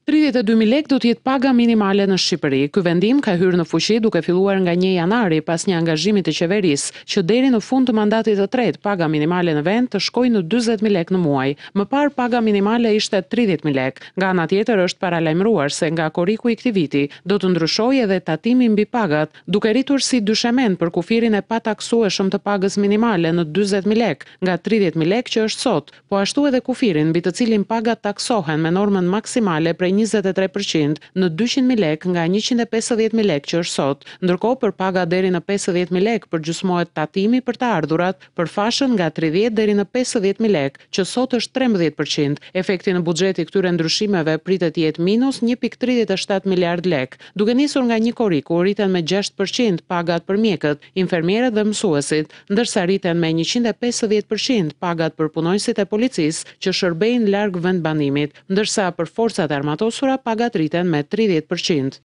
32.000 lekë do t'jetë paga minimale në Shqipëri. Ky vendim ka hyrë në fuqi duke filluar nga 1 janari pas një angazhimi të qeverisë që deri në fund të mandatit të tretë paga minimale në vend të shkojë në 40.000 lekë në muaj. Më parë paga minimale ishte 30.000 lekë. Nga ana tjetër është paralajmëruar se nga koriku i këtij viti do të ndryshojë edhe tatimi mbi pagat, duke rritur si dyshement për kufirin e pataksueshëm të pagës minimale në 40.000 lekë nga 30.000 lekë që është sot, po ashtu edhe kufirin mbi të cilin pagat taksohen me normën maksimale prej 23% në 200.000 lekë nga 150.000 lekë që është sot, ndërkohë për paga deri në 50.000 lekë përgjysmohet tatimi për të ardhurat për fashën nga 30 deri në 50.000 lekë, që sot është 13%. Efekti në buxhet i këtyre ndryshimeve pritet të jetë minus 1.37 miliard lekë. Duke nisur nga një korik u rriten me 6% pagat për mjekët, infermierët dhe mësuesit, ndërsa rriten me 150% pagat për punonjësit e policisë që shërbejnë larg vendbanimit, ndërsa për forcat e armatosura pagat rriten me 30%.